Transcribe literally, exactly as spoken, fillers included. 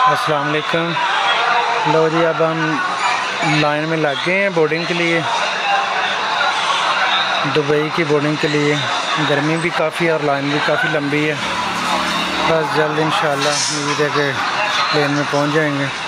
अस्सलाम वालेकुम। लो जी, अब हम लाइन में लग गए हैं बोर्डिंग के लिए, दुबई की बोर्डिंग के लिए। गर्मी भी काफ़ी है और लाइन भी काफ़ी लंबी है। बस जल्द इंशाल्लाह उम्मीद है कि प्लेन में पहुंच जाएंगे।